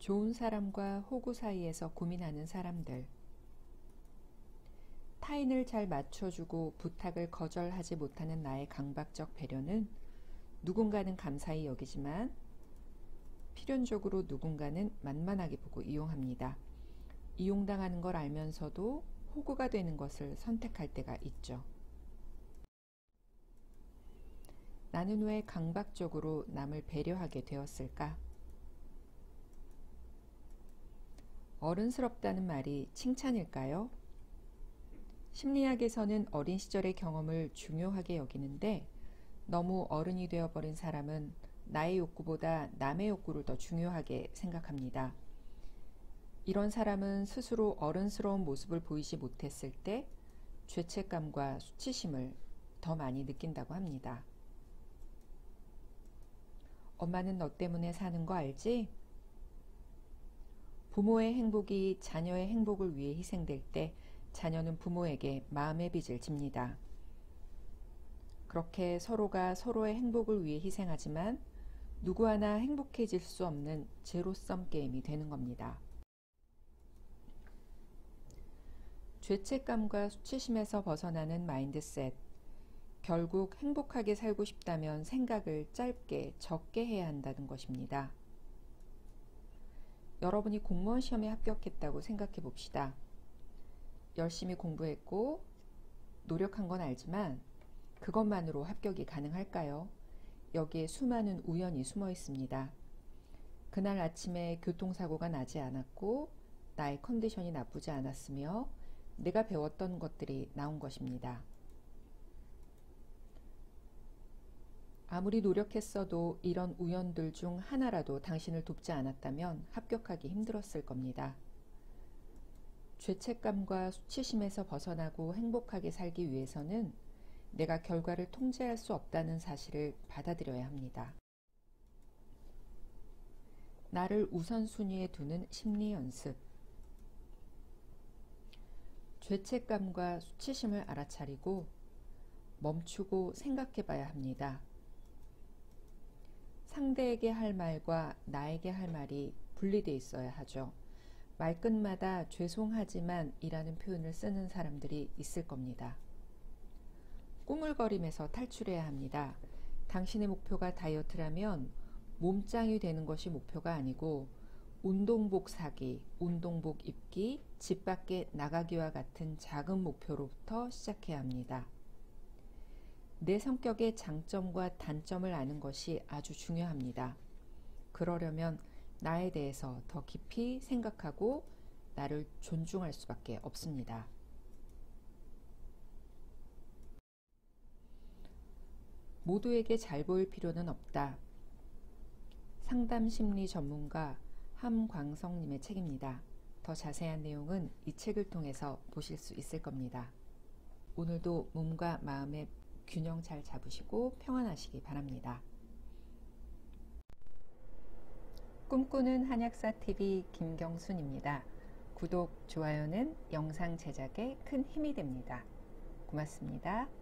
좋은 사람과 호구 사이에서 고민하는 사람들. 타인을 잘 맞춰주고 부탁을 거절하지 못하는 나의 강박적 배려는 누군가는 감사히 여기지만 필연적으로 누군가는 만만하게 보고 이용합니다. 이용당하는 걸 알면서도 호구가 되는 것을 선택할 때가 있죠. 나는 왜 강박적으로 남을 배려하게 되었을까? 어른스럽다는 말이 칭찬일까요? 심리학에서는 어린 시절의 경험을 중요하게 여기는데 너무 어른이 되어버린 사람은 나의 욕구보다 남의 욕구를 더 중요하게 생각합니다. 이런 사람은 스스로 어른스러운 모습을 보이지 못했을 때 죄책감과 수치심을 더 많이 느낀다고 합니다. 엄마는 너 때문에 사는 거 알지? 부모의 행복이 자녀의 행복을 위해 희생될 때 자녀는 부모에게 마음의 빚을 집니다. 그렇게 서로가 서로의 행복을 위해 희생하지만 누구 하나 행복해질 수 없는 제로섬 게임이 되는 겁니다. 죄책감과 수치심에서 벗어나는 마인드셋. 결국 행복하게 살고 싶다면 생각을 짧게 적게 해야 한다는 것입니다. 여러분이 공무원 시험에 합격했다고 생각해 봅시다. 열심히 공부했고 노력한 건 알지만 그것만으로 합격이 가능할까요? 여기에 수많은 우연이 숨어 있습니다. 그날 아침에 교통사고가 나지 않았고 나의 컨디션이 나쁘지 않았으며 내가 배웠던 것들이 나온 것입니다. 아무리 노력했어도 이런 우연들 중 하나라도 당신을 돕지 않았다면 합격하기 힘들었을 겁니다. 죄책감과 수치심에서 벗어나고 행복하게 살기 위해서는 내가 결과를 통제할 수 없다는 사실을 받아들여야 합니다. 나를 우선순위에 두는 심리 연습. 죄책감과 수치심을 알아차리고 멈추고 생각해 봐야 합니다. 상대에게 할 말과 나에게 할 말이 분리되어 있어야 하죠. 말끝마다 죄송하지만 이라는 표현을 쓰는 사람들이 있을 겁니다. 꾸물거림에서 탈출해야 합니다. 당신의 목표가 다이어트라면 몸짱이 되는 것이 목표가 아니고 운동복 사기, 운동복 입기, 집 밖에 나가기와 같은 작은 목표로부터 시작해야 합니다. 내 성격의 장점과 단점을 아는 것이 아주 중요합니다. 그러려면 나에 대해서 더 깊이 생각하고 나를 존중할 수밖에 없습니다. 모두에게 잘 보일 필요는 없다. 상담심리 전문가 함광성님의 책입니다. 더 자세한 내용은 이 책을 통해서 보실 수 있을 겁니다. 오늘도 몸과 마음의 균형 잘 잡으시고 평안하시기 바랍니다. 꿈꾸는 한약사TV 김경순입니다. 구독, 좋아요는 영상 제작에 큰 힘이 됩니다. 고맙습니다.